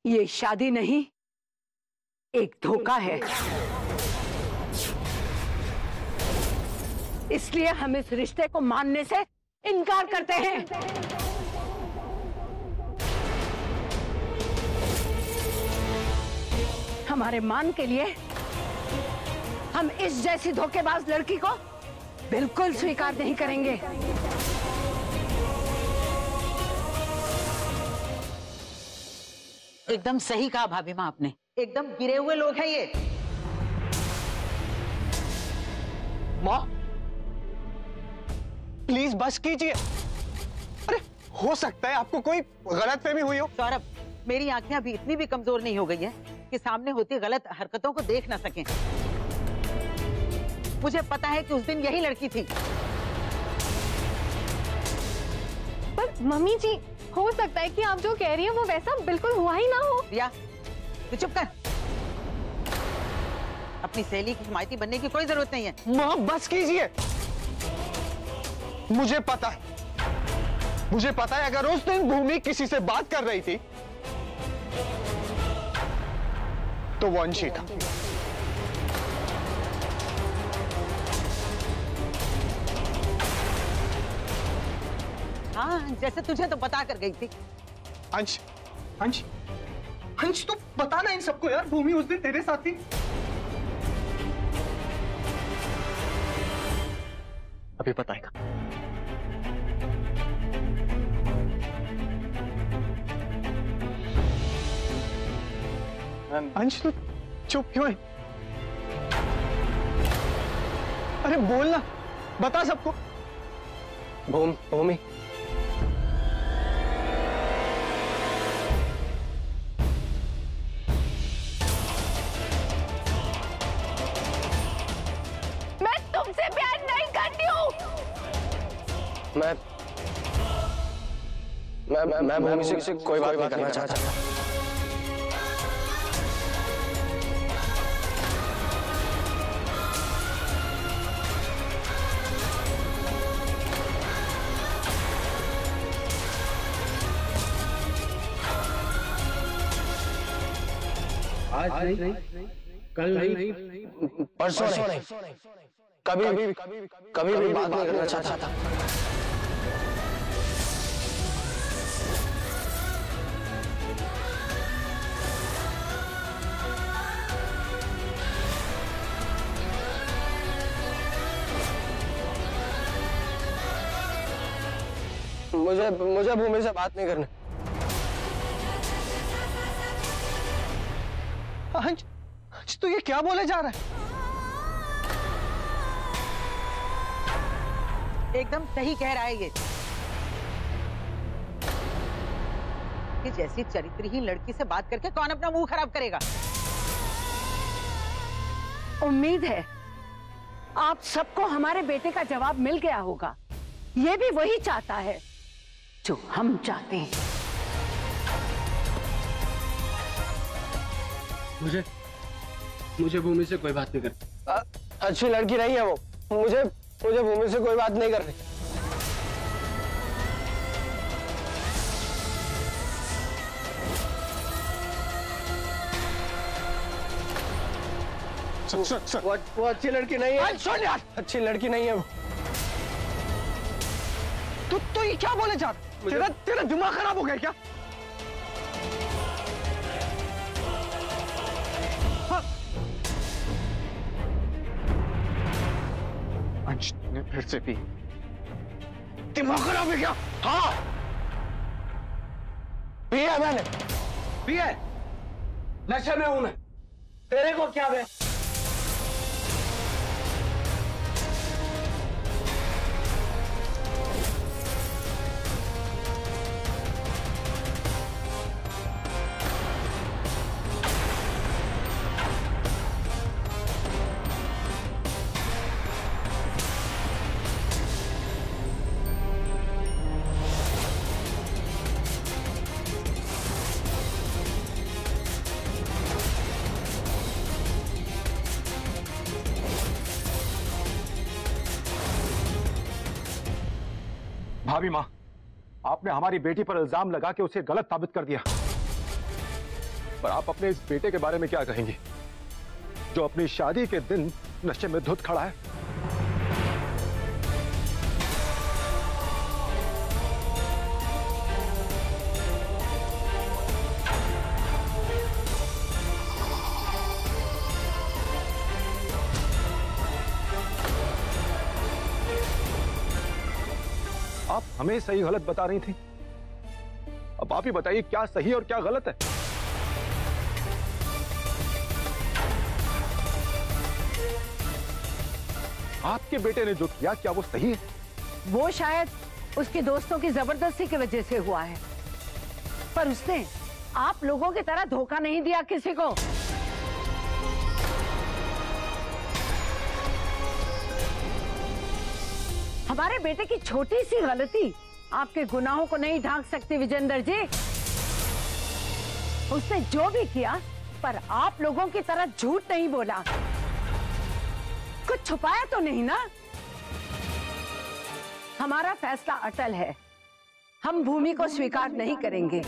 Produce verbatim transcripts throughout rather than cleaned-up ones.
ये शादी नहीं, एक धोखा है। इसलिए हम इस रिश्ते को मानने से इनकार करते हैं। हमारे मान के लिए हम इस जैसी धोखेबाज लड़की को बिल्कुल स्वीकार नहीं करेंगे। एकदम सही कहा भाभी माँ आपने, एकदम गिरे हुए लोग हैं ये। माँ प्लीज बस कीजिए। अरे हो सकता है आपको कोई गलतफहमी हुई हो। सौरभ, मेरी आंखें अभी इतनी भी कमजोर नहीं हो गई है कि सामने होती गलत हरकतों को देख ना सकें। मुझे पता है कि उस दिन यही लड़की थी। पर मम्मी जी, हो सकता है कि आप जो कह रही हैं वो वैसा बिल्कुल हुआ ही ना हो। रिया, तू चुप कर। अपनी सहेली की हिमायती बनने की कोई जरूरत नहीं है। माँ बस कीजिए। मुझे पता है, मुझे पता है अगर उस दिन भूमि किसी से बात कर रही थी तो वो अंशी था। हाँ, जैसे तुझे तो बता कर गई थी। अंश, अंश, अंश तू बता ना इन सबको यार, भूमि उस दिन तेरे साथ थी। अभी बताएगा। अंश तू चुप क्यों है? अरे बोलना, बता सबको। भूम भूमि मैं मैं मैं मैं भूमि से, से कोई बात नहीं करना चाहता। आज नहीं, कल नहीं, परसों नहीं, कभी भी कभी भी बात नहीं करना चाहता। मुझे मुझे भूमि से बात नहीं करनी। अंश, अंश तू ये क्या बोले जा रहा है? एकदम सही कह रहा है ये। कि जैसी चरित्रहीन लड़की से बात करके कौन अपना मुंह खराब करेगा? उम्मीद है आप सबको हमारे बेटे का जवाब मिल गया होगा। ये भी वही चाहता है जो हम चाहते हैं। मुझे मुझे भूमि से कोई बात नहीं करनी। अच्छी लड़की नहीं है वो। मुझे मुझे भूमि से कोई बात नहीं करनी। Sir, sir, sir. वो, वो अच्छी लड़की नहीं है। सुन यार, अच्छी लड़की नहीं है वो। तू तो ये क्या बोले जा रहा? तेरा तेरा दिमाग खराब हो गया क्या? हाँ। अंश ने फिर से पी। दिमाग खराब है क्या? हाँ पिया मैंने। पिया? नशे में हूं मैं। तेरे को क्या है? भाभी माँ, आपने हमारी बेटी पर इल्जाम लगा के उसे गलत साबित कर दिया। पर आप अपने इस बेटे के बारे में क्या कहेंगी जो अपनी शादी के दिन नशे में धुत खड़ा है? आप हमें सही गलत बता रही थी, अब आप ही बताइए क्या सही और क्या गलत है। आपके बेटे ने जो किया क्या वो सही है? वो शायद उसके दोस्तों की जबरदस्ती की वजह से हुआ है, पर उसने आप लोगों की तरह धोखा नहीं दिया किसी को। हमारे बेटे की छोटी सी गलती आपके गुनाहों को नहीं ढांक सकती विजेंद्र जी। उसने जो भी किया पर आप लोगों की तरह झूठ नहीं बोला, कुछ छुपाया तो नहीं ना। हमारा फैसला अटल है, हम भूमि को स्वीकार नहीं करेंगे।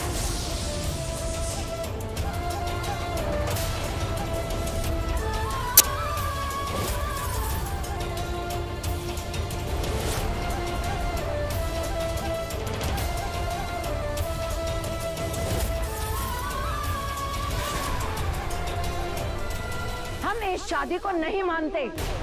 हम इस शादी को नहीं मानते।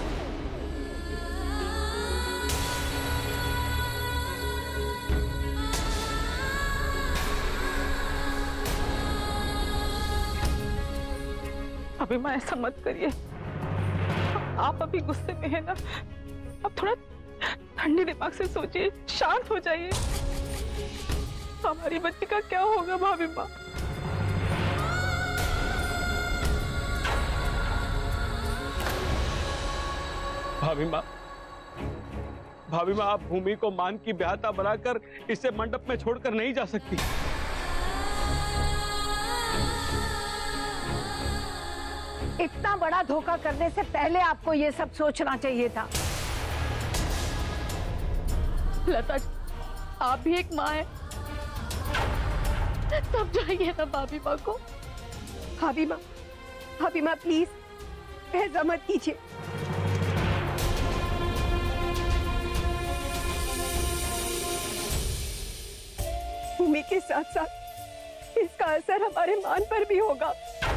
अभी माँ ऐसा मत करिए, आप अभी गुस्से में है ना, आप थोड़ा ठंडे दिमाग से सोचिए, शांत हो जाइए। हमारी बच्ची का क्या होगा भाभी माँ? भाभी माँ, भाभी माँ, आप भूमि को मान की ब्याहता बनाकर इसे मंडप में छोड़कर नहीं जा सकती। इतना बड़ा धोखा करने से पहले आपको ये सब सोचना चाहिए था। लता जी, आप भी एक माँ है, समझाइए ना भाभी माँ को। भाभी माँ, भाभी माँ प्लीज ऐसा मत कीजिए। भूमि के साथ साथ इसका असर हमारे मान पर भी होगा।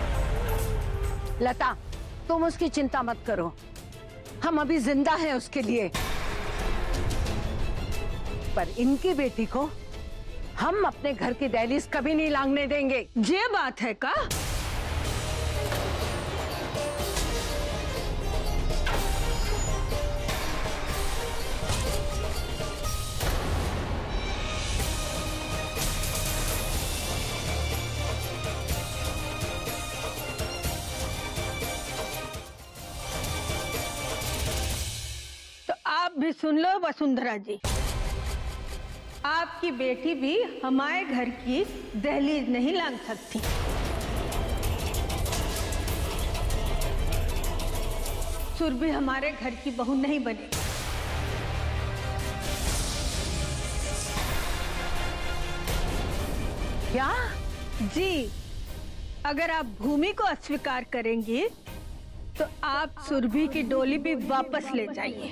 लता, तुम उसकी चिंता मत करो, हम अभी जिंदा हैं उसके लिए। पर इनकी बेटी को हम अपने घर की दहलीज कभी नहीं लांघने देंगे। ये बात है का? आप भी सुन लो वसुंधरा जी, आपकी बेटी भी हमारे घर की दहलीज नहीं लांघ सकती। सुरभि हमारे घर की बहू नहीं बनेगी। क्या? जी, अगर आप भूमि को अस्वीकार करेंगी तो आप सुरभि की डोली भी वापस ले जाइए।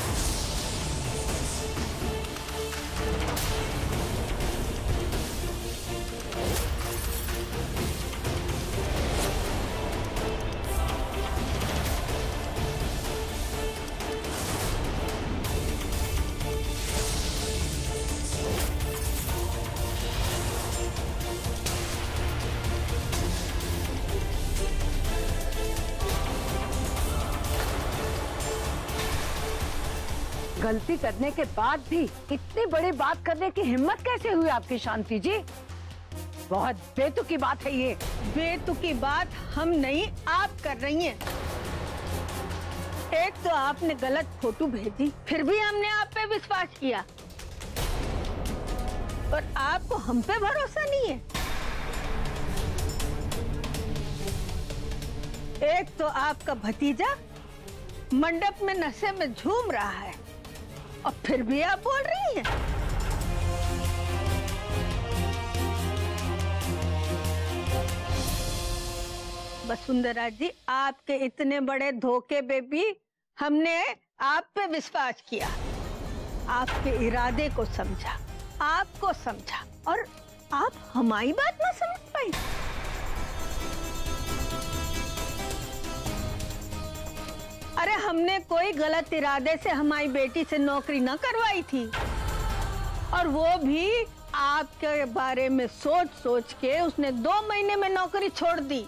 गलती करने के बाद भी इतनी बड़ी बात करने की हिम्मत कैसे हुई आपकी शांति जी? बहुत बेतुकी बात है ये। बेतुकी बात हम नहीं, आप कर रही हैं। एक तो आपने गलत फोटो भेजी, फिर भी हमने आप पे विश्वास किया, और आपको हम पे भरोसा नहीं है। एक तो आपका भतीजा मंडप में नशे में झूम रहा है और फिर भी आप बोल रही हैं। वसुंधरा जी, आपके इतने बड़े धोखे पे भी हमने आप पे विश्वास किया, आपके इरादे को समझा, आपको समझा, और आप हमारी बात ना समझ पाई। अरे हमने कोई गलत इरादे से हमारी बेटी से नौकरी न करवाई थी, और वो भी आपके बारे में सोच सोच के उसने दो महीने में नौकरी छोड़ दी,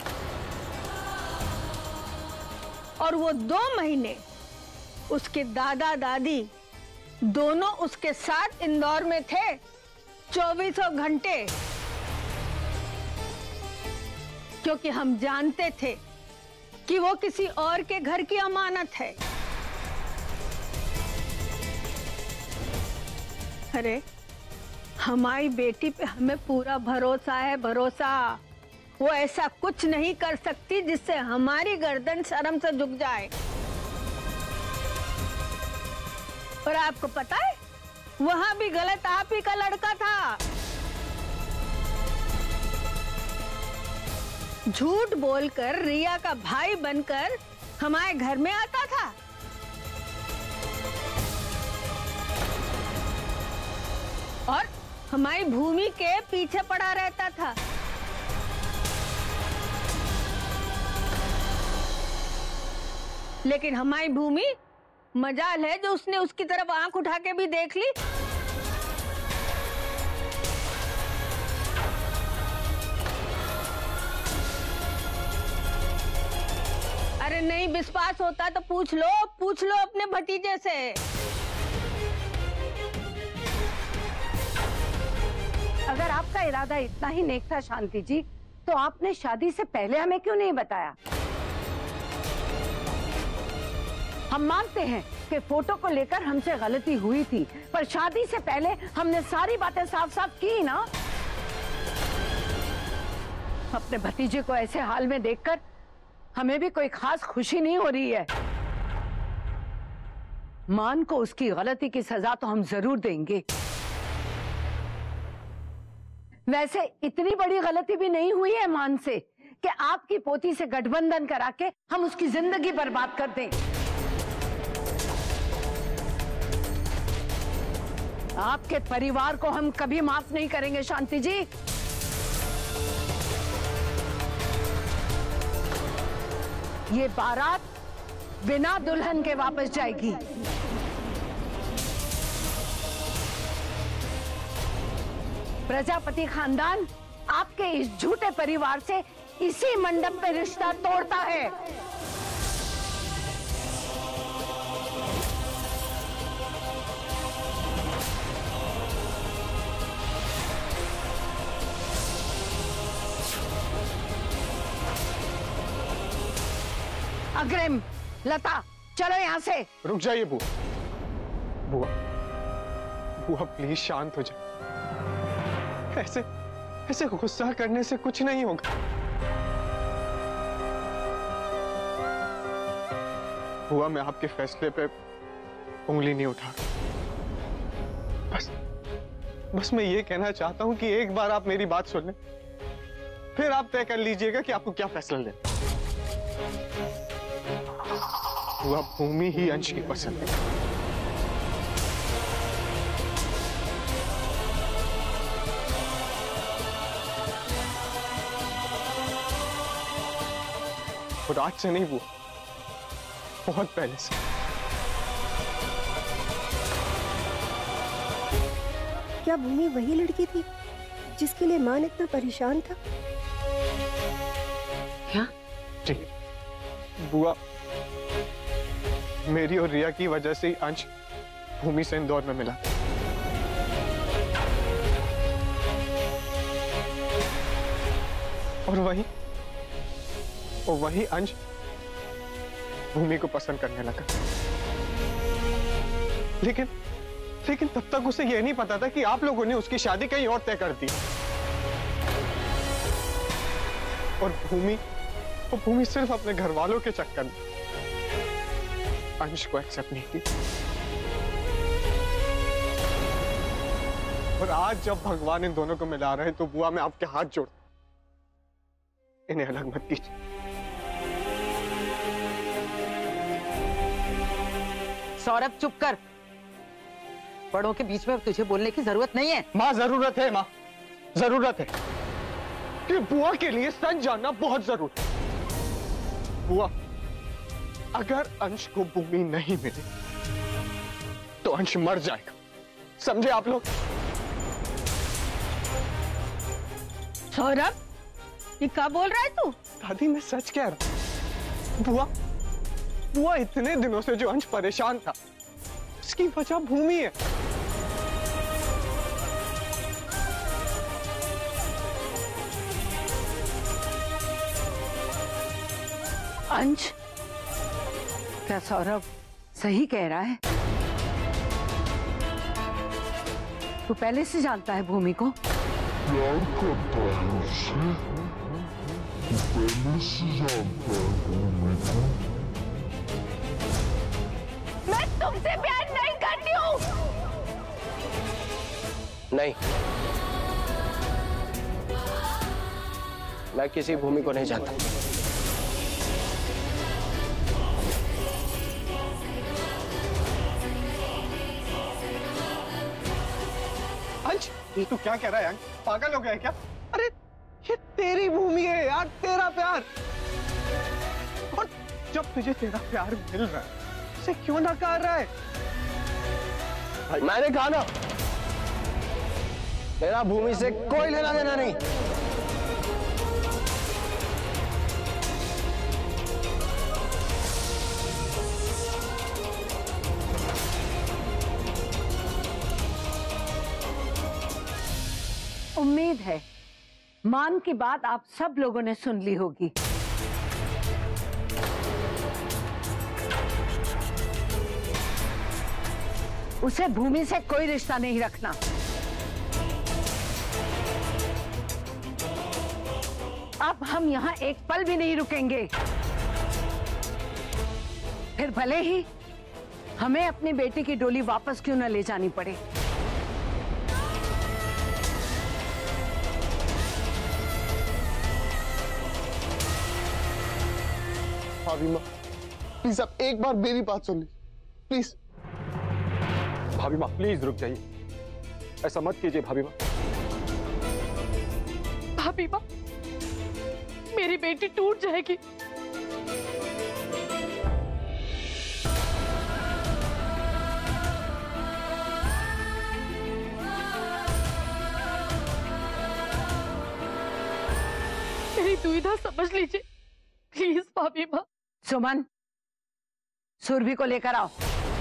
और वो दो महीने उसके दादा दादी दोनों उसके साथ इंदौर में थे चौबीसों घंटे, क्योंकि हम जानते थे कि वो किसी और के घर की अमानत है। अरे हमारी बेटी पे हमें पूरा भरोसा है, भरोसा। वो ऐसा कुछ नहीं कर सकती जिससे हमारी गर्दन शर्म से झुक जाए। और आपको पता है, वहां भी गलत आप ही का लड़का था। झूठ बोलकर रिया का भाई बनकर हमारे घर में आता था। और हमारी भूमि के पीछे पड़ा रहता था। लेकिन हमारी भूमि मजाल है जो उसने उसकी तरफ आंख उठा के भी देख ली। अरे नहीं विश्वास होता तो पूछ लो, पूछ लो अपने भतीजे से। अगर आपका इरादा इतना ही नेक था शांति जी, तो आपने शादी से पहले हमें क्यों नहीं बताया? हम मानते हैं कि फोटो को लेकर हमसे गलती हुई थी, पर शादी से पहले हमने सारी बातें साफ साफ की ना। अपने भतीजे को ऐसे हाल में देखकर हमें भी कोई खास खुशी नहीं हो रही है। मान को उसकी गलती की सजा तो हम जरूर देंगे। वैसे इतनी बड़ी गलती भी नहीं हुई है मान से कि आपकी पोती से गठबंधन करा के हम उसकी जिंदगी बर्बाद कर दें। आपके परिवार को हम कभी माफ नहीं करेंगे शांति जी। ये बारात बिना दुल्हन के वापस जाएगी। प्रजापति खानदान आपके इस झूठे परिवार से इसी मंडप में रिश्ता तोड़ता है। अग्रिम, लता, चलो यहाँ से। रुक जाइए बुआ। बुआ, बुआ प्लीज शांत हो जाए। ऐसे ऐसे गुस्सा करने से कुछ नहीं होगा। बुआ, मैं आपके फैसले पे उंगली नहीं उठा। बस बस मैं ये कहना चाहता हूं कि एक बार आप मेरी बात सुन लें, फिर आप तय कर लीजिएगा कि आपको क्या फैसला लेना। बुआ, भूमि ही अंश की पसंद है। और आज से नहीं बुआ, बहुत पहले से। क्या भूमि वही लड़की थी जिसके लिए मान इतना परेशान था? क्या? जी बुआ, मेरी और रिया की वजह से ही अंश भूमि से इंदौर में मिला। और वही और वही अंश भूमि को पसंद करने लगा। लेकिन लेकिन तब तक उसे यह नहीं पता था कि आप लोगों ने उसकी शादी कहीं और तय कर दी। और भूमि वो भूमि सिर्फ अपने घर वालों के चक्कर में अंश को एक्सेप्ट नहीं की। और आज जब भगवान इन दोनों को मिला रहे हैं, तो बुआ मैं आपके हाथ जोड़, इन्हें अलग मत कीजिए। सौरभ चुप कर। बड़ों के बीच में तुझे बोलने की जरूरत नहीं है। माँ जरूरत है, माँ जरूरत है कि बुआ के लिए सच जानना बहुत जरूरी है। बुआ, अगर अंश को भूमि नहीं मिली तो अंश मर जाएगा, समझे आप लोग? सौरभ, ये क्या बोल रहा है तू? दादी मैं सच कह रहा हूं। बुआ बुआ इतने दिनों से जो अंश परेशान था उसकी वजह भूमि है। अंश, क्या सौरभ सही कह रहा है? तू पहले से जानता है भूमि को? प्यार करता है उससे, तू पहले से जानता है भूमि को। मैं तुमसे प्यार नहीं करती हूँ। नहीं, मैं किसी भूमि को नहीं जानता। अंश, तू क्या कह रहा है? पागल हो गया है क्या? अरे ये तेरी भूमि है यार, तेरा प्यार। और जब तुझे तेरा प्यार मिल रहा है उसे क्यों नकार रहा है? मैंने कहा ना, मेरा भूमि से कोई लेना देना नहीं। उम्मीद है मान की बात आप सब लोगों ने सुन ली होगी। उसे भूमि से कोई रिश्ता नहीं रखना। अब हम यहाँ एक पल भी नहीं रुकेंगे, फिर भले ही हमें अपनी बेटी की डोली वापस क्यों न ले जानी पड़े। भाभी माँ, प्लीज आप एक बार मेरी बात सुन लीजिए, प्लीज। भाभी माँ प्लीज रुक जाइए, ऐसा मत कीजिए भाभी माँ। भाभी माँ, मेरी बेटी टूट जाएगी। मेरी दुविधा समझ लीजिए प्लीज भाभी माँ। सुमन, सुरभि को लेकर आओ।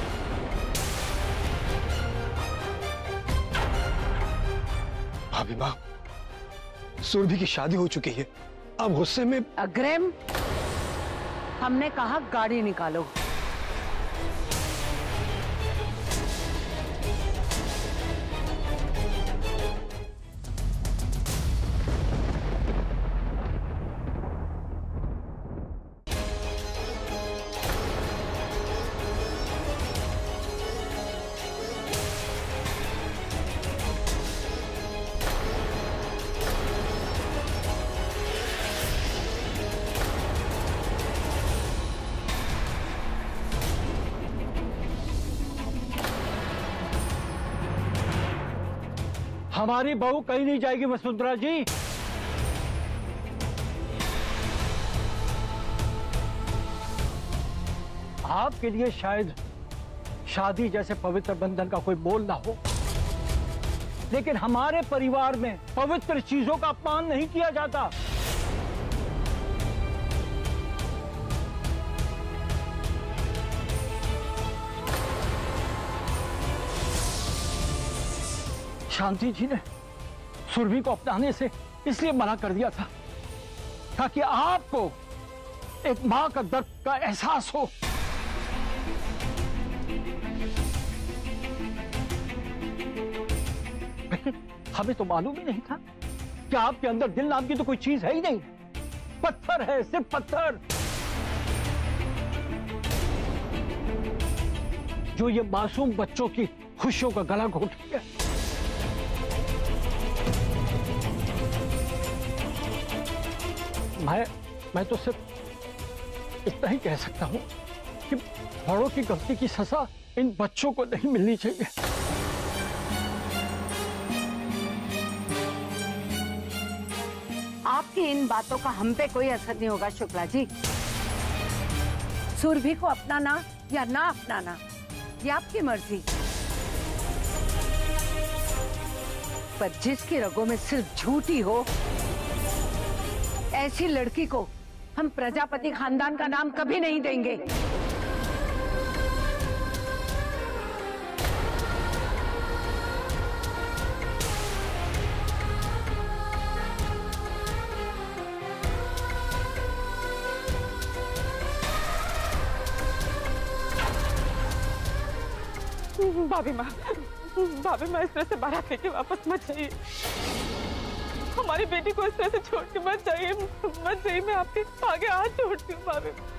भाभी माँ, सुरभि की शादी हो चुकी है, अब गुस्से में। अग्रिम, हमने कहा गाड़ी निकालो। हमारी बहू कहीं नहीं जाएगी वसुंधरा जी। आपके लिए शायद शादी जैसे पवित्र बंधन का कोई मोल ना हो, लेकिन हमारे परिवार में पवित्र चीजों का अपमान नहीं किया जाता। शांति जी ने सुरभि को अपनाने से इसलिए मना कर दिया था ताकि आपको एक मां का दर्द का एहसास हो। लेकिन हमें तो मालूम ही नहीं था कि आपके अंदर दिल नाम की तो कोई चीज है ही नहीं, पत्थर है, सिर्फ पत्थर, जो ये मासूम बच्चों की खुशियों का गला घोट लिया। मैं मैं तो सिर्फ इतना ही कह सकता हूं कि बड़ों की गलती की सजा इन बच्चों को नहीं मिलनी चाहिए। आपकी इन बातों का हम पे कोई असर नहीं होगा शुक्ला जी। सुरभि को अपनाना या ना अपनाना ये आपकी मर्जी, पर जिसकी रगों में सिर्फ झूठी हो ऐसी लड़की को हम प्रजापति खानदान का नाम कभी नहीं देंगे। भाभी माँ, भाभी माँ इस तरह से बारात लेके वापस मत जाइए। हमारी बेटी को इस तरह से छोड़ के मत जाइए, मत जाइए। मैं आपके आगे हाथ जोड़ती हूँ भाभी।